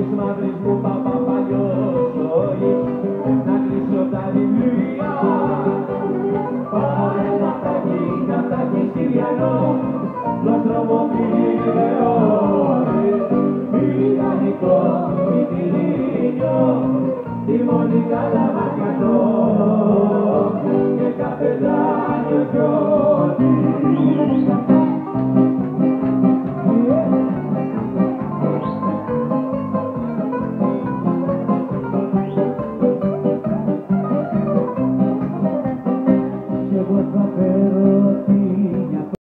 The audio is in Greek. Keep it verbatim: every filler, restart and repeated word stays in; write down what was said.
της μαύρης μου παπαπαλιός ζωής να κλείσω τα βιβλία. Πάρε να τα έχει, να τα έχει Συριανό, λοστρομοπληρεώνει, μηχανικό, μητυλίνιο, τη μονικά τα μάτια το